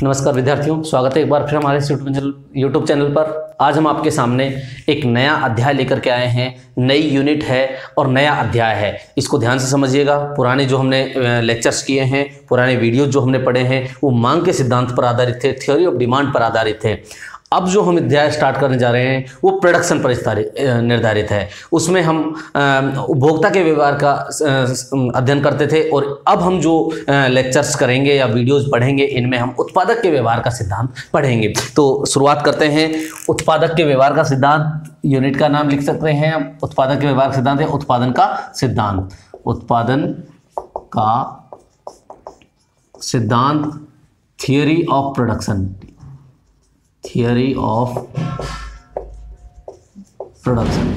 नमस्कार विद्यार्थियों, स्वागत है एक बार फिर हमारे यूट्यूब चैनल पर। आज हम आपके सामने एक नया अध्याय लेकर के आए हैं। नई यूनिट है और नया अध्याय है। इसको ध्यान से समझिएगा। पुराने जो हमने लेक्चर्स किए हैं, पुराने वीडियो जो हमने पढ़े हैं, वो मांग के सिद्धांत पर आधारित थे, थ्योरी ऑफ डिमांड पर आधारित थे। अब जो हम अध्याय स्टार्ट करने जा रहे हैं वो प्रोडक्शन पर निर्धारित है। उसमें हम उपभोक्ता के व्यवहार का अध्ययन करते थे और अब हम जो लेक्चर्स करेंगे या वीडियोस पढ़ेंगे, इनमें हम उत्पादक के व्यवहार का सिद्धांत पढ़ेंगे। तो शुरुआत करते हैं। उत्पादक के व्यवहार का सिद्धांत, यूनिट का नाम लिख सकते हैं। उत्पादक के व्यवहार का सिद्धांत है उत्पादन का सिद्धांत। उत्पादन का सिद्धांत, theory of production, theory of production.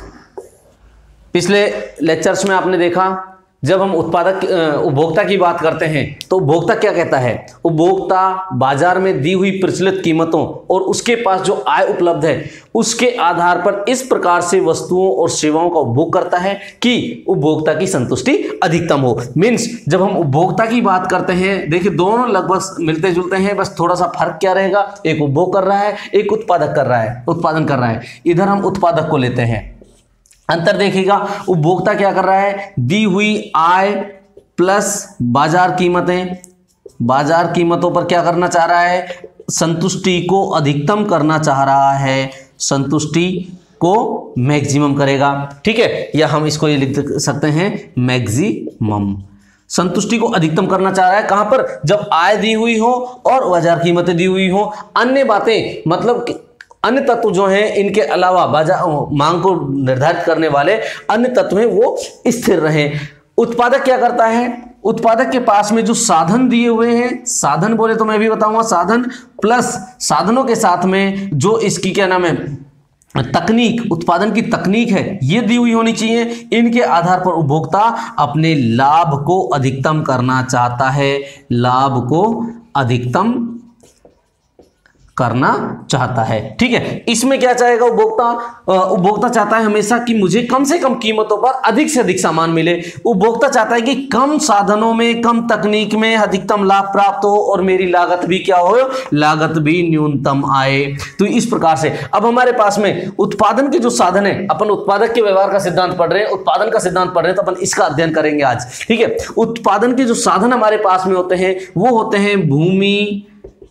पिछले लेक्चर्स में आपने देखा, जब हम उपभोक्ता की बात करते हैं तो उपभोक्ता क्या कहता है? उपभोक्ता बाजार में दी हुई प्रचलित कीमतों और उसके पास जो आय उपलब्ध है उसके आधार पर इस प्रकार से वस्तुओं और सेवाओं का उपभोग करता है कि उपभोक्ता की संतुष्टि अधिकतम हो। मीन्स जब हम उपभोक्ता की बात करते हैं, देखिए दोनों लगभग मिलते जुलते हैं, बस थोड़ा सा फर्क क्या रहेगा, एक उपभोग कर रहा है, एक उत्पादक कर रहा है, उत्पादन कर रहा है। इधर हम उत्पादक को लेते हैं। अंतर देखिएगा, उपभोक्ता क्या कर रहा है? दी हुई आय प्लस बाजार कीमतें, बाजार कीमतों पर क्या करना चाह रहा है? संतुष्टि को अधिकतम करना चाह रहा है, संतुष्टि को मैक्सिमम करेगा। ठीक है, या हम इसको ये लिख सकते हैं मैक्सिमम। संतुष्टि को अधिकतम करना चाह रहा है कहां पर? जब आय दी हुई हो और बाजार कीमतें दी हुई हो। अन्य बातें मतलब अन्य तत्व जो हैं, इनके अलावा बाजार मांग को निर्धारित करने वाले अन्य तत्व हैं, वो स्थिर रहें। उत्पादक क्या करता है? उत्पादक के पास में जो साधन दिए हुए हैं, साधन बोले तो मैं भी बताऊंगा, साधन प्लस साधनों के साथ में जो इसकी क्या नाम है, तकनीक, उत्पादन की तकनीक है, ये दी हुई होनी चाहिए। इनके आधार पर उपभोक्ता अपने लाभ को अधिकतम करना चाहता है, लाभ को अधिकतम करना चाहता है। ठीक है, इसमें क्या चाहेगा उपभोक्ता? उपभोक्ता चाहता है हमेशा कि मुझे कम से कम कीमतों पर अधिक से अधिक सामान मिले। उपभोक्ता चाहता है कि कम साधनों में, कम तकनीक में अधिकतम लाभ प्राप्त हो और मेरी लागत भी क्या हो? लागत भी न्यूनतम आए। तो इस प्रकार से अब हमारे पास में उत्पादन के जो साधन है, अपन उत्पादक के व्यवहार का सिद्धांत पढ़ रहे हैं, उत्पादन का सिद्धांत पढ़ रहे हैं, तो अपन इसका अध्ययन करेंगे आज। ठीक है, उत्पादन के जो साधन हमारे पास में होते हैं वो होते हैं भूमि,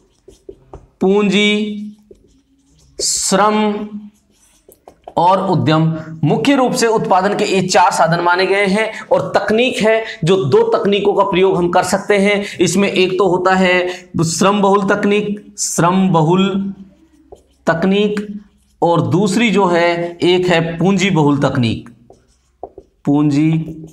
पूंजी, श्रम और उद्यम। मुख्य रूप से उत्पादन के ये चार साधन माने गए हैं और तकनीक है जो दो तकनीकों का प्रयोग हम कर सकते हैं। इसमें एक तो होता है श्रम बहुल तकनीक, श्रम बहुल तकनीक, और दूसरी जो है एक है पूंजी बहुल तकनीक, पूंजी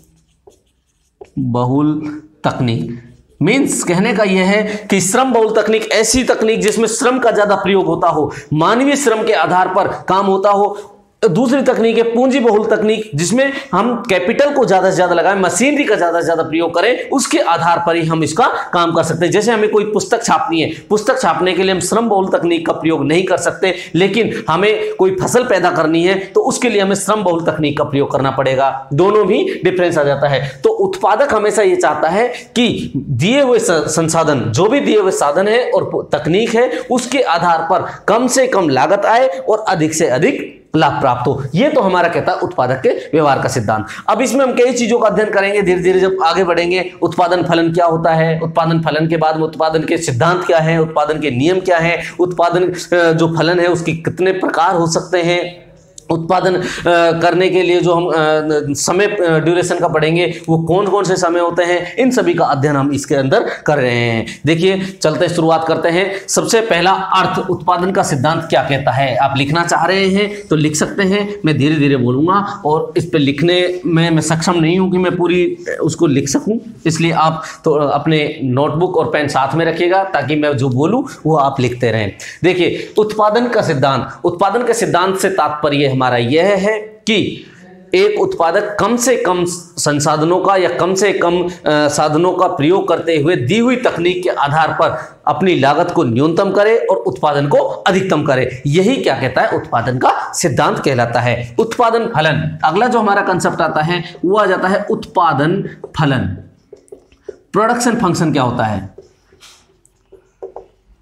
बहुल तकनीक। मीन्स कहने का यह है कि श्रम बहुल तकनीक ऐसी तकनीक जिसमें श्रम का ज्यादा प्रयोग होता हो, मानवीय श्रम के आधार पर काम होता हो। दूसरी तकनीक है पूंजी बहुल तकनीक, जिसमें हम कैपिटल को ज्यादा से ज्यादा लगाएं, मशीनरी का ज्यादा से ज्यादा प्रयोग करें, उसके आधार पर ही हम इसका काम कर सकते हैं। जैसे हमें कोई पुस्तक छापनी है, पुस्तक छापने के लिए हम श्रम बहुल तकनीक का प्रयोग नहीं कर सकते, लेकिन हमें कोई फसल पैदा करनी है तो उसके लिए हमें श्रम बहुल तकनीक का प्रयोग करना पड़ेगा। दोनों भी डिफरेंस आ जाता है। तो उत्पादक हमेशा ये चाहता है कि दिए हुए संसाधन, जो भी दिए हुए साधन है और तकनीक है, उसके आधार पर कम से कम लागत आए और अधिक से अधिक लाभ प्राप्त हो। ये तो हमारा कहता है उत्पादक के व्यवहार का सिद्धांत। अब इसमें हम कई चीजों का अध्ययन करेंगे धीरे धीरे जब आगे बढ़ेंगे। उत्पादन फलन क्या होता है, उत्पादन फलन के बाद में उत्पादन के सिद्धांत क्या है, उत्पादन के नियम क्या है, उत्पादन जो फलन है उसके कितने प्रकार हो सकते हैं, उत्पादन करने के लिए जो हम समय ड्यूरेशन का पढ़ेंगे वो कौन कौन से समय होते हैं, इन सभी का अध्ययन हम इसके अंदर कर रहे हैं। देखिए चलते शुरुआत करते हैं। सबसे पहला अर्थ, उत्पादन का सिद्धांत क्या कहता है? आप लिखना चाह रहे हैं तो लिख सकते हैं, मैं धीरे धीरे बोलूंगा और इस पे लिखने में मैं सक्षम नहीं हूं कि मैं पूरी उसको लिख सकूं, इसलिए आप तो अपने नोटबुक और पेन साथ में रखिएगा ताकि मैं जो बोलूं वो आप लिखते रहें। देखिए उत्पादन का सिद्धांत, उत्पादन के सिद्धांत से तात्पर्य हमारा यह है कि एक उत्पादक कम से कम संसाधनों का या कम से कम साधनों का प्रयोग करते हुए दी हुई तकनीक के आधार पर अपनी लागत को न्यूनतम करे और उत्पादन को अधिकतम करे। यही क्या कहता है? उत्पादन का सिद्धांत कहलाता है। उत्पादन फलन, अगला जो हमारा कंसेप्ट आता है वो आ जाता है उत्पादन फलन। प्रोडक्शन फंक्शन क्या होता है?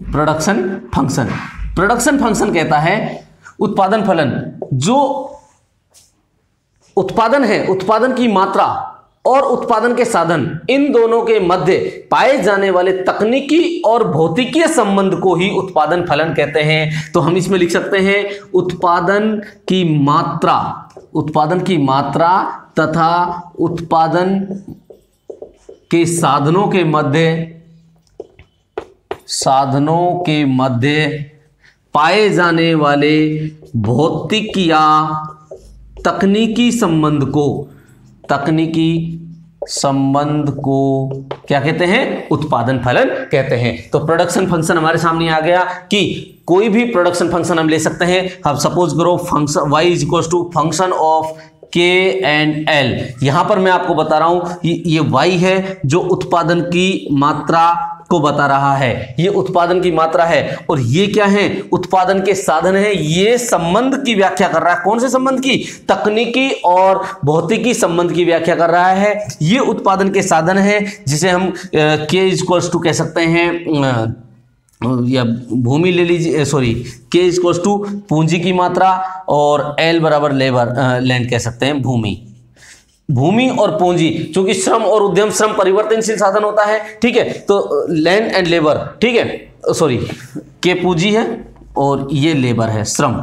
Production function. प्रोडक्शन फंक्शन कहता है उत्पादन फलन, जो उत्पादन है, उत्पादन की मात्रा और उत्पादन के साधन, इन दोनों के मध्य पाए जाने वाले तकनीकी और भौतिकीय संबंध को ही उत्पादन फलन कहते हैं। तो हम इसमें लिख सकते हैं उत्पादन की मात्रा, उत्पादन की मात्रा तथा उत्पादन के साधनों के मध्य, साधनों के मध्य पाए जाने वाले भौतिक या तकनीकी संबंध को, तकनीकी संबंध को क्या कहते हैं? उत्पादन फलन कहते हैं। तो प्रोडक्शन फंक्शन हमारे सामने आ गया कि कोई भी प्रोडक्शन फंक्शन हम ले सकते हैं। अब सपोज करो function y is equal to function of K and L। यहां पर मैं आपको बता रहा हूं ये y है जो उत्पादन की मात्रा को बता रहा है, ये उत्पादन की मात्रा है, और ये क्या है? उत्पादन के साधन है। ये संबंध की व्याख्या कर रहा है। कौन से संबंध की? तकनीकी और भौतिकी संबंध की व्याख्या कर रहा है। ये उत्पादन के साधन है जिसे हम K इक्वल्स टू कह सकते हैं, या भूमि ले लीजिए, सॉरी K इक्वल्स टू पूंजी की मात्रा और L बराबर लेबर लैंड कह सकते हैं, भूमि। भूमि और पूंजी, क्योंकि श्रम और उद्यम, श्रम परिवर्तनशील साधन होता है, ठीक है, तो लैंड एंड लेबर, ठीक है, सॉरी के पूंजी है और ये लेबर है, श्रम,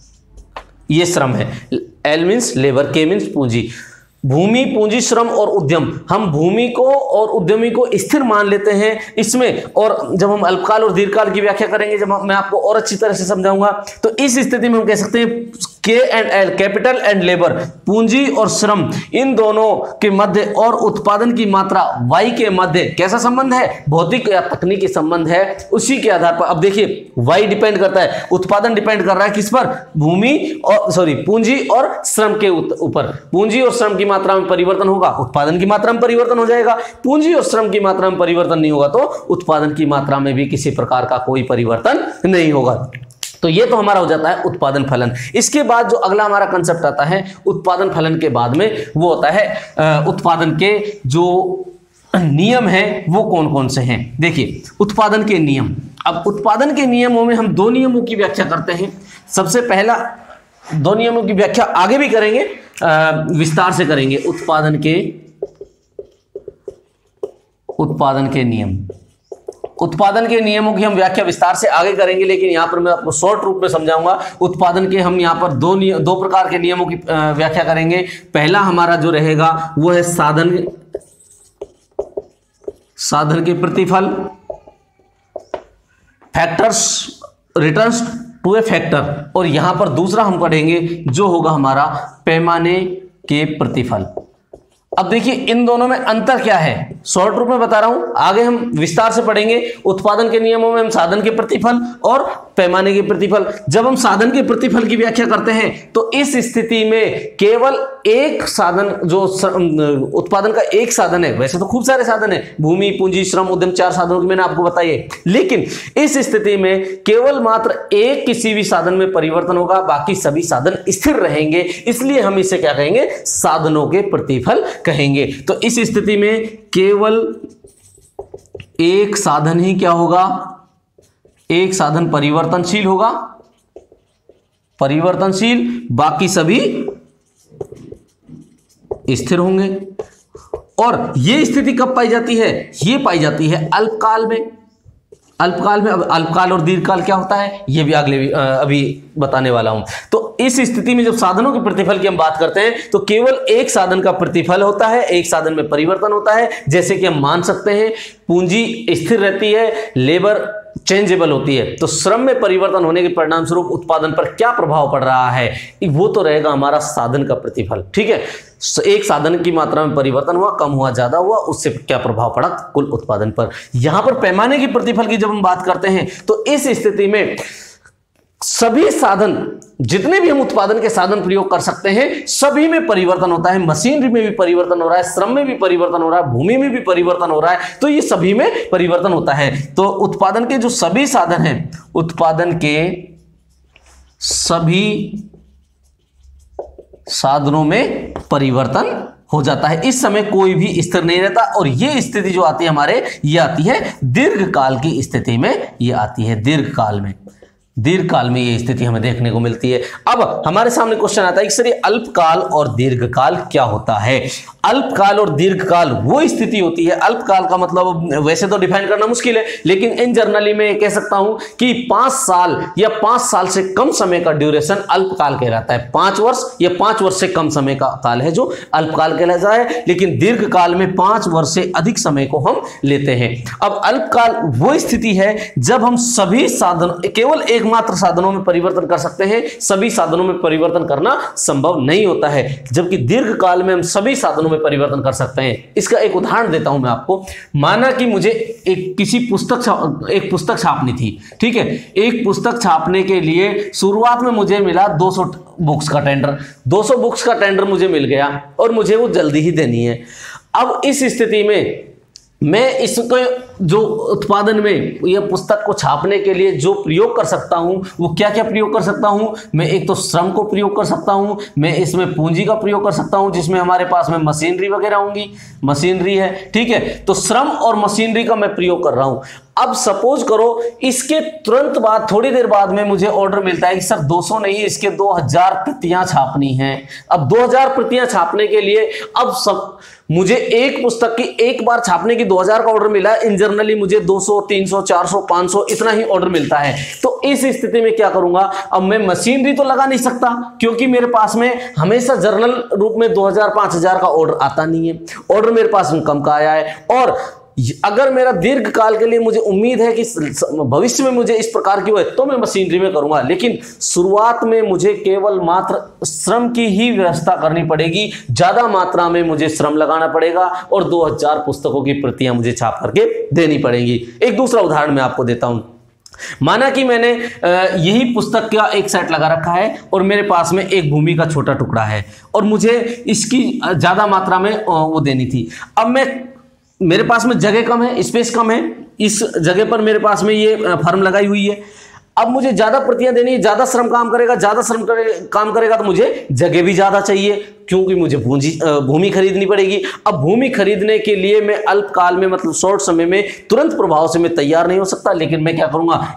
ये श्रम है। L means labour, K means पूंजी। भूमि, पूंजी, श्रम और उद्यम, हम भूमि को और उद्यमी को स्थिर मान लेते हैं इसमें, और जब हम अल्पकाल और दीर्घकाल की व्याख्या करेंगे, जब मैं आपको और अच्छी तरह से समझाऊंगा, तो इस स्थिति में हम कह सकते हैं K and L, capital and labour, पूंजी और श्रम, इन दोनों के मध्य और उत्पादन की मात्रा वाई के मध्य कैसा संबंध है? भौतिक या तकनीकी संबंध है। उसी के आधार पर अब देखिए वाई डिपेंड करता है, उत्पादन डिपेंड कर रहा है किस पर? भूमि और सॉरी पूंजी और श्रम के ऊपर। पूंजी और श्रम की मात्रा में परिवर्तन होगा, उत्पादन की मात्रा में परिवर्तन हो जाएगा। पूंजी और श्रम की मात्रा में परिवर्तन नहीं होगा तो उत्पादन की मात्रा में भी किसी प्रकार का कोई परिवर्तन नहीं होगा। तो ये तो हमारा हो जाता है उत्पादन फलन। इसके बाद जो अगला हमारा कंसेप्ट आता है उत्पादन फलन के बाद में, वो होता है उत्पादन के जो नियम हैं वो कौन कौन से हैं। देखिए उत्पादन के नियम, अब उत्पादन के नियमों में हम दो नियमों की व्याख्या करते हैं। सबसे पहला, दो नियमों की व्याख्या आगे भी करेंगे, विस्तार से करेंगे। उत्पादन के नियम, उत्पादन के नियमों की हम व्याख्या विस्तार से आगे करेंगे, लेकिन यहां पर मैं आपको शॉर्ट रूप में समझाऊंगा। उत्पादन के हम यहां पर दो प्रकार के नियमों की व्याख्या करेंगे। पहला हमारा जो रहेगा वो है साधन के प्रतिफल, factors returns to a factor, और यहां पर दूसरा हम पढ़ेंगे जो होगा हमारा पैमाने के प्रतिफल। अब देखिए इन दोनों में अंतर क्या है, शॉर्ट रूप में बता रहा हूं, आगे हम विस्तार से पढ़ेंगे। उत्पादन के नियमों में हम साधन के प्रतिफल और पैमाने के प्रतिफल, जब हम साधन के प्रतिफल की व्याख्या करते हैं तो इस स्थिति में केवल एक साधन, जो उत्पादन का एक साधन है, वैसे तो खूब सारे साधन है, भूमि, पूंजी, श्रम, उद्यम, 4 साधनों की मैंने आपको बताइए, लेकिन इस स्थिति में केवल मात्र एक किसी भी साधन में परिवर्तन होगा, बाकी सभी साधन स्थिर रहेंगे, इसलिए हम इसे क्या कहेंगे? साधनों के प्रतिफल कहेंगे। तो इस स्थिति में केवल एक साधन ही क्या होगा? एक साधन परिवर्तनशील होगा, परिवर्तनशील, बाकी सभी स्थिर होंगे। और यह स्थिति कब पाई जाती है? यह पाई जाती है अल्पकाल में। अल्पकाल में, अब अल्पकाल और दीर्घकाल क्या होता है ये भी अभी बताने वाला हूं। तो इस स्थिति में जब साधनों के प्रतिफल की हम बात करते हैं तो केवल एक साधन का प्रतिफल होता है, एक साधन में परिवर्तन होता है। जैसे कि हम मान सकते हैं पूंजी स्थिर रहती है, लेबर चेंजेबल होती है, तो श्रम में परिवर्तन होने के परिणाम स्वरूप उत्पादन पर क्या प्रभाव पड़ रहा है, वो तो रहेगा हमारा साधन का प्रतिफल। ठीक है, एक साधन की मात्रा में परिवर्तन हुआ, कम हुआ, ज्यादा हुआ, उससे क्या प्रभाव पड़ा कुल उत्पादन पर। यहां पर पैमाने की प्रतिफल की जब हम बात करते हैं तो इस स्थिति में सभी साधन, जितने भी हम उत्पादन के साधन प्रयोग कर सकते हैं, सभी में परिवर्तन होता है। मशीनरी में भी परिवर्तन हो रहा है, श्रम में भी परिवर्तन हो रहा है, भूमि में भी परिवर्तन हो रहा है, तो ये सभी में परिवर्तन होता है। तो उत्पादन के जो सभी साधन हैं, उत्पादन के सभी साधनों में परिवर्तन हो जाता है। इस समय कोई भी स्थिर नहीं रहता और ये स्थिति जो आती है हमारे, ये आती है दीर्घकाल की स्थिति में, ये आती है दीर्घकाल में। दीर्घकाल में ये स्थिति हमें देखने को मिलती है। अब हमारे सामने क्वेश्चन आता है कि सर ये अल्पकाल और दीर्घकाल क्या होता है? अल्पकाल और दीर्घकाल वो स्थिति होती है, अल्पकाल का मतलब वैसे तो डिफाइन करना मुश्किल है, लेकिन इन जनरली मैं कह सकता हूं कि 5 साल या 5 साल से कम समय का ड्यूरेशन अल्पकाल कहलाता है। 5 वर्ष या 5 वर्ष से कम समय का काल है जो अल्पकाल कहलाता है, लेकिन दीर्घकाल में 5 वर्ष से अधिक समय को हम लेते हैं। अब अल्पकाल वो स्थिति है जब हम सभी साधन, केवल एकमात्र साधनों में परिवर्तन कर सकते हैं, सभी साधनों में परिवर्तन करना संभव नहीं होता है, जबकि दीर्घकाल में हम सभी साधनों में परिवर्तन कर सकते हैं। इसका एक उदाहरण देता हूं मैं आपको। माना कि मुझे एक पुस्तक छापनी थी, ठीक है। एक पुस्तक छापने के लिए शुरुआत में मुझे मिला 200 बुक्स का टेंडर, 200 बुक्स का टेंडर मुझे मिल गया और मुझे वो जल्दी ही देनी है। अब इस स्थिति में मैं इसको जो उत्पादन में यह पुस्तक को छापने के लिए जो प्रयोग कर सकता हूं वो क्या क्या प्रयोग कर सकता हूं? मैं एक तो श्रम को प्रयोग कर सकता हूं, मैं इसमें पूंजी का प्रयोग कर सकता हूं जिसमें हमारे पास में मशीनरी वगैरह होंगी, मशीनरी है, ठीक है। तो श्रम और मशीनरी का मैं प्रयोग कर रहा हूं। अब सपोज करो इसके तुरंत बाद, थोड़ी देर बाद में मुझे ऑर्डर मिलता है कि सर 200 नहीं, इसके 2000 प्रतियां छापनी हैं। अब 2000 प्रतियां छापने के लिए अब सब मुझे एक पुस्तक की एक बार छापने की 2000 का ऑर्डर मिला है। इन जनरली मुझे 200, 300, 400, 500 इतना ही ऑर्डर मिलता है। तो इस स्थिति में क्या करूंगा? अब मैं मशीनरी तो लगा नहीं सकता क्योंकि मेरे पास में हमेशा जर्नल रूप में 2000, 5000 का ऑर्डर आता नहीं है, ऑर्डर मेरे पास में कम का आया है। और अगर मेरा दीर्घकाल के लिए मुझे उम्मीद है कि भविष्य में मुझे इस प्रकार की हो तो मैं मशीनरी में करूंगा, लेकिन शुरुआत में मुझे केवल मात्र श्रम की ही व्यवस्था करनी पड़ेगी, ज्यादा मात्रा में मुझे श्रम लगाना पड़ेगा और 2000 पुस्तकों की प्रतियां मुझे छाप करके देनी पड़ेंगी। एक दूसरा उदाहरण मैं आपको देता हूं। माना कि मैंने यही पुस्तक का एक सेट लगा रखा है और मेरे पास में एक भूमि का छोटा टुकड़ा है और मुझे इसकी ज्यादा मात्रा में वो देनी थी। अब मेरे पास में जगह कम है, स्पेस कम है, इस जगह पर मेरे पास में ये फर्म लगाई हुई है। अब मुझे ज्यादा प्रतियां देनी है, ज्यादा श्रम काम करेगा, काम करेगा तो मुझे जगह भी ज्यादा चाहिए क्योंकि मुझे भूमि खरीदनी पड़ेगी। अब भूमि खरीदने के लिए मैं अल्पकाल में मतलब शॉर्ट समय में तुरंत प्रभाव से मैं तैयार नहीं हो सकता, लेकिन मैं क्या करूंगा,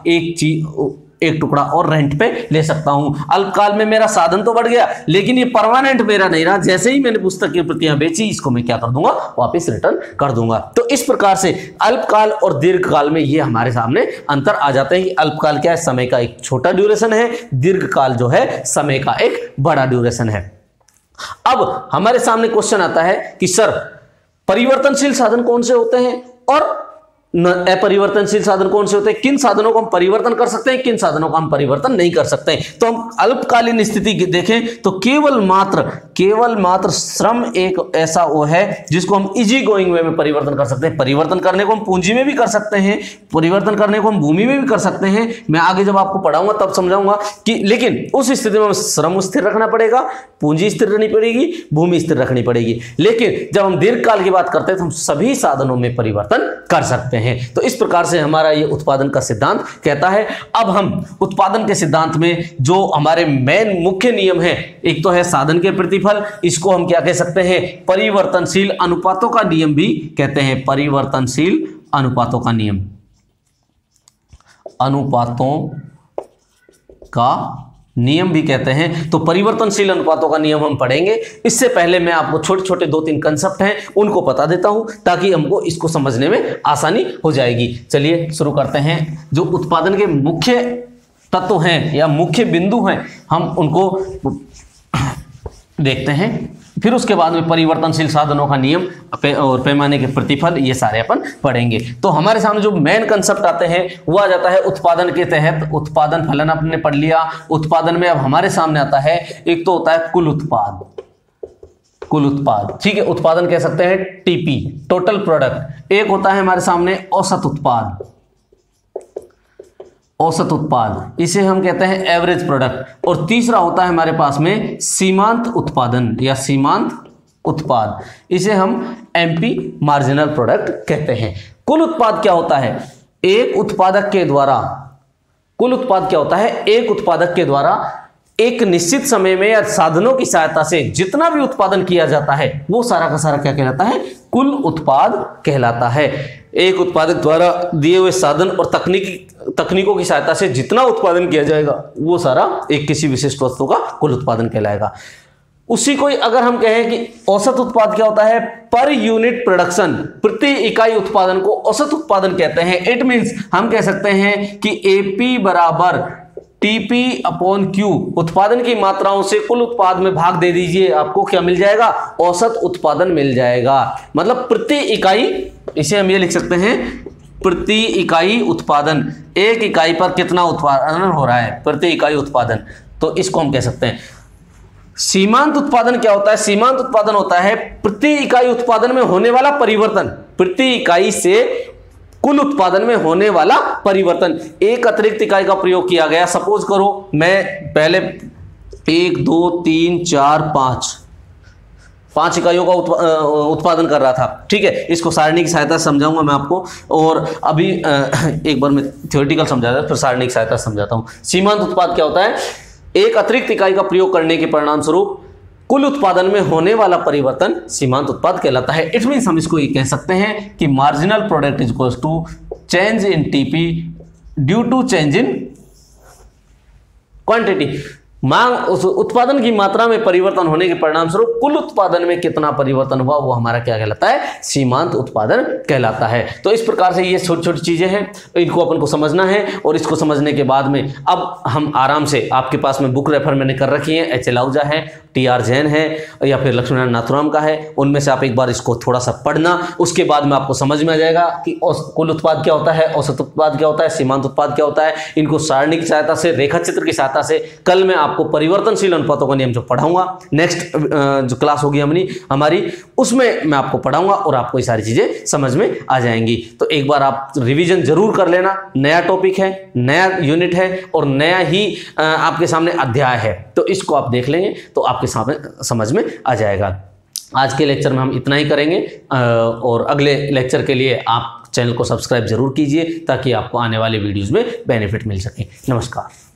एक टुकड़ा और रेंट पे ले सकता हूं। अल्पकाल में मेरा साधन तो बढ़ गया लेकिन ये परमानेंट मेरा नहीं रहा। जैसे ही मैंने पुस्तक की प्रतियां बेची, इसको मैं क्या कर दूंगा, वापस रिटर्न कर दूंगा। तो इस प्रकार से अल्पकाल और दीर्घकाल में ये हमारे सामने अंतर आ जाते हैं कि अल्पकाल क्या है, समय का एक छोटा ड्यूरेशन है, दीर्घकाल जो है समय का एक बड़ा ड्यूरेशन है। अब हमारे सामने क्वेश्चन आता है कि सर परिवर्तनशील साधन कौन से होते हैं और अपरिवर्तनशील साधन कौन से होते हैं, किन साधनों को हम परिवर्तन कर सकते हैं, किन साधनों का हम परिवर्तन नहीं कर सकते हैं। तो हम अल्पकालीन स्थिति देखें तो केवल मात्र श्रम एक ऐसा वो है जिसको हम इजी गोइंग वे में परिवर्तन कर सकते हैं। परिवर्तन करने को हम पूंजी में भी कर सकते हैं, परिवर्तन करने को हम भूमि में भी कर सकते हैं। मैं आगे जब आपको पढ़ाऊंगा तब समझाऊंगा कि लेकिन उस स्थिति में श्रम स्थिर रखना पड़ेगा, पूंजी स्थिर रखनी पड़ेगी, भूमि स्थिर रखनी पड़ेगी। लेकिन जब हम दीर्घकाल की बात करते हैं तो हम सभी साधनों में परिवर्तन कर सकते हैं। तो इस प्रकार से हमारा ये उत्पादन का सिद्धांत कहता है। अब हम उत्पादन के सिद्धांत में जो हमारे मेन मुख्य नियम है, एक तो है साधन के प्रतिफल, इसको हम क्या कह सकते हैं, परिवर्तनशील अनुपातों का नियम भी कहते हैं। परिवर्तनशील अनुपातों का नियम, अनुपातों का नियम भी कहते हैं। तो परिवर्तनशील अनुपातों का नियम हम पढ़ेंगे। इससे पहले मैं आपको छोटे छोटे 2-3 कंसेप्ट हैं उनको बता देता हूं ताकि हमको इसको समझने में आसानी हो जाएगी। चलिए शुरू करते हैं। जो उत्पादन के मुख्य तत्व हैं या मुख्य बिंदु हैं हम उनको देखते हैं, फिर उसके बाद में परिवर्तनशील साधनों का नियम और पैमाने के प्रतिफल, ये सारे अपन पढ़ेंगे। तो हमारे सामने जो मेन कंसेप्ट आते हैं वो आ जाता है उत्पादन के तहत। उत्पादन फलन आपने पढ़ लिया। उत्पादन में अब हमारे सामने आता है, एक तो होता है कुल उत्पाद, ठीक है, उत्पादन कह सकते हैं टीपी, टोटल प्रोडक्ट। एक होता है हमारे सामने औसत उत्पाद, इसे हम कहते हैं एवरेज प्रोडक्ट। और तीसरा होता है हमारे पास में सीमांत उत्पादन या सीमांत उत्पाद, इसे हम एमपी मार्जिनल प्रोडक्ट कहते हैं। कुल उत्पाद क्या होता है, एक उत्पादक के द्वारा एक निश्चित समय में या साधनों की सहायता से जितना भी उत्पादन किया जाता है वो सारा का सारा क्या कहलाता है? कुल उत्पाद कहलाता है। एक उत्पादक द्वारा दिए हुए साधन और तकनीकों की सहायता से जितना उत्पादन किया जाएगा वो सारा एक किसी विशिष्ट वस्तु का कुल उत्पादन कहलाएगा। उसी को अगर हम कहें कि औसत उत्पाद क्या होता है? पर यूनिट प्रोडक्शन, प्रति इकाई उत्पादन को औसत उत्पादन कहते हैं। इट मींस हम कह सकते हैं कि एपी बराबर टीपी अपॉन क्यू, उत्पादन की मात्राओं से कुल उत्पाद में भाग दे दीजिए, आपको क्या मिल जाएगा? औसत उत्पादन मिल जाएगा। मतलब प्रति इकाई, इसे हम ये लिख सकते हैं प्रति इकाई उत्पादन, एक इकाई पर कितना उत्पादन हो रहा है, प्रति इकाई उत्पादन। तो इसको हम कह सकते हैं। सीमांत उत्पादन क्या होता है? सीमांत उत्पादन होता है प्रति इकाई उत्पादन में होने वाला परिवर्तन, प्रति इकाई से कुल उत्पादन में होने वाला परिवर्तन। एक अतिरिक्त इकाई का प्रयोग किया गया, सपोज करो मैं पहले 1 2 3 4 5 इकाइयों का उत्पादन कर रहा था, ठीक है। इसको सारणी की सहायता से समझाऊंगा मैं आपको, और अभी एक बार मैं थ्योरेटिकल समझाता फिर सारणी की सहायता से समझाता हूं। सीमांत उत्पाद क्या होता है? एक अतिरिक्त इकाई का प्रयोग करने के परिणाम स्वरूप कुल उत्पादन में होने वाला परिवर्तन सीमांत उत्पाद कहलाता है। इट मींस हम इसको ये कह सकते हैं कि marginal product is equals to change in TP due to change in quantity. मांग, उस उत्पादन की मात्रा में परिवर्तन होने के परिणाम स्वरूप कुल उत्पादन में कितना परिवर्तन हुआ वो हमारा क्या कहलाता है? सीमांत उत्पादन कहलाता है। तो इस प्रकार से ये छोटी छोटी चीजें हैं, इनको अपन को समझना है, और इसको समझने के बाद में अब हम आराम से, आपके पास में बुक रेफर मैंने कर रखी है, एच एल आहूजा है, टी आर जैन है, या फिर लक्ष्मीनारायण नाथुराम का है, उनमें से आप एक बार इसको थोड़ा सा पढ़ना, उसके बाद में आपको समझ में आ जाएगा कि कुल उत्पाद क्या होता है, औसत उत्पाद क्या होता है, सीमांत उत्पाद क्या होता है। इनको सारणी की सहायता से, रेखा चित्र की सहायता से कल मैं आपको परिवर्तनशील अनुपातों का नियम जो पढ़ाऊंगा, नेक्स्ट जो क्लास होगी हमारी उसमें मैं आपको पढ़ाऊंगा और आपको ये सारी चीजें समझ में आ जाएंगी। तो एक बार आप रिवीजन जरूर कर लेना। नया टॉपिक है, नया यूनिट है और नया ही आपके सामने अध्याय है, तो इसको आप देख लेंगे तो आपके सामने समझ में आ जाएगा। आज के लेक्चर में हम इतना ही करेंगे, और अगले लेक्चर के लिए आप चैनल को सब्सक्राइब जरूर कीजिए ताकि आपको आने वाले वीडियोस में बेनिफिट मिल सके। नमस्कार।